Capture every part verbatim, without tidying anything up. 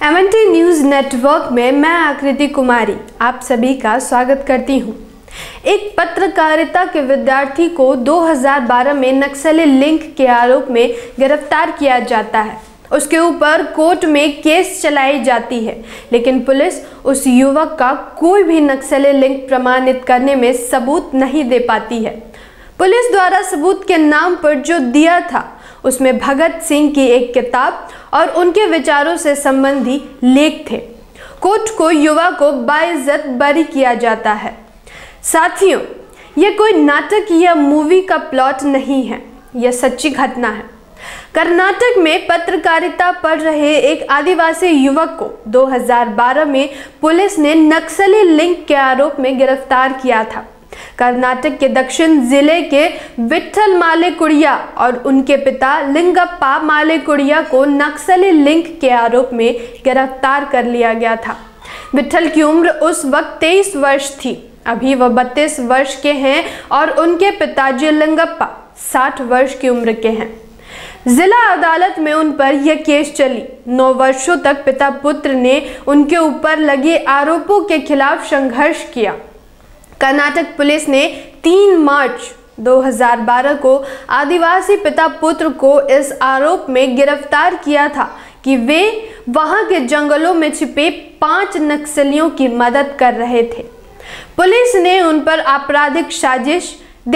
M N T news network में मैं आकृति कुमारी आप सभी का स्वागत करती हूँ। एक पत्रकारिता के विद्यार्थी को दो हज़ार बारह में नक्सली लिंक के आरोप में गिरफ्तार किया जाता है। उसके ऊपर कोर्ट में केस चलाई जाती है, लेकिन पुलिस उस युवक का कोई भी नक्सली लिंक प्रमाणित करने में सबूत नहीं दे पाती है। पुलिस द्वारा सबूत के नाम पर जो दिया था उसमें भगत सिंह की एक किताब और उनके विचारों से संबंधी लेख थे। कोर्ट को युवा को बाइज्जत बरी किया जाता है। साथियों, यह कोई नाटक या मूवी का प्लॉट नहीं है, यह सच्ची घटना है। कर्नाटक में पत्रकारिता पढ़ रहे एक आदिवासी युवक को दो हज़ार बारह में पुलिस ने नक्सली लिंक के आरोप में गिरफ्तार किया था। कर्नाटक के दक्षिण जिले के विट्ठल मालेकुड़िया और उनके पिता लिंगप्पा मालेकुड़िया को नक्सली लिंक के आरोप में गिरफ्तार कर लिया गया था। विट्ठल की उम्र उस वक्त तेईस वर्ष थी। अभी वह बत्तीस वर्ष के हैं और उनके पिताजी लिंगप्पा साठ वर्ष की उम्र के हैं। जिला अदालत में उन पर यह केस चली। नौ वर्षों तक पिता पुत्र ने उनके ऊपर लगे आरोपों के खिलाफ संघर्ष किया। कर्नाटक पुलिस ने तीन मार्च दो हज़ार बारह को आदिवासी पिता पुत्र को इस आरोप में गिरफ्तार किया था कि वे वहां के जंगलों में छिपे पांच नक्सलियों की मदद कर रहे थे। पुलिस ने उन पर आपराधिक साजिश,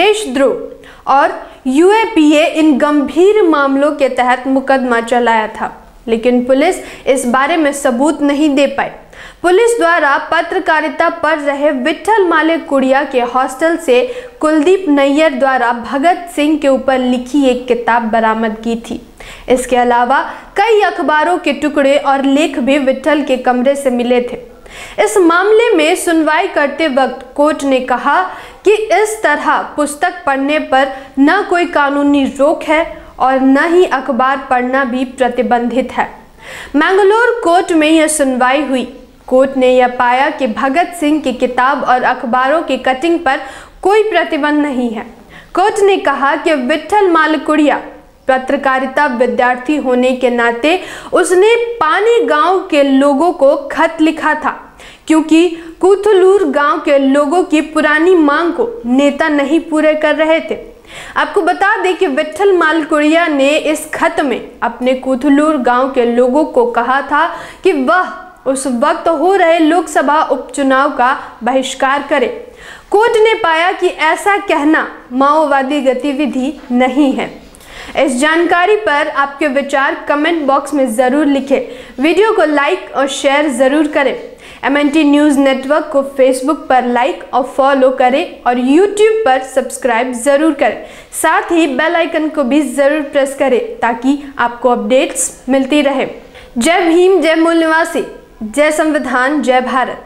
देशद्रोह और यू ए पी ए इन गंभीर मामलों के तहत मुकदमा चलाया था, लेकिन पुलिस इस बारे में सबूत नहीं दे पाई। पुलिस द्वारा पत्रकारिता पढ़ रहे विट्ठल मालेकुड़िया के हॉस्टल से कुलदीप नैयर द्वारा भगत सिंह के ऊपर लिखी एक किताब बरामद की थी। इसके अलावा कई अखबारों के टुकड़े और लेख भी विट्ठल के कमरे से मिले थे। इस मामले में सुनवाई करते वक्त कोर्ट ने कहा कि इस तरह पुस्तक पढ़ने पर न कोई कानूनी रोक है और न ही अखबार पढ़ना भी प्रतिबंधित है। मैंगलोर कोर्ट में यह सुनवाई हुई। कोर्ट ने यह पाया कि भगत सिंह की किताब और अखबारों की कटिंग पर कोई प्रतिबंध नहीं है। कोर्ट ने कहा कि विट्ठल मालेकुड़िया पत्रकारिता विद्यार्थी होने के नाते उसने पानी गांव के लोगों को खत लिखा था, क्योंकि कुथलूर गांव के लोगों की पुरानी मांग को नेता नहीं पूरे कर रहे थे। आपको बता दें कि विट्ठल मालेकुड़िया ने इस खत में अपने कुथलूर गांव के लोगों को कहा था कि वह उस वक्त हो रहे लोकसभा उपचुनाव का बहिष्कार करे। कोर्ट ने पाया कि ऐसा कहना माओवादी गतिविधि नहीं है। इस जानकारी पर आपके विचार कमेंट बॉक्स में ज़रूर लिखें। वीडियो को लाइक और शेयर ज़रूर करें। M N T news network को फेसबुक पर लाइक और फॉलो करें और यूट्यूब पर सब्सक्राइब ज़रूर करें। साथ ही बेल आइकन को भी ज़रूर प्रेस करें ताकि आपको अपडेट्स मिलती रहे। जय भीम, जय मूल निवासी, जय संविधान, जय Bharat.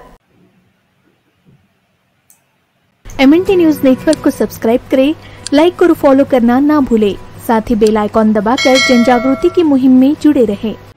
M N T news network को सब्सक्राइब करें, लाइक और फॉलो करना ना भूलें। साथ ही बेल आइकॉन दबाकर जन जागृति की मुहिम में जुड़े रहें।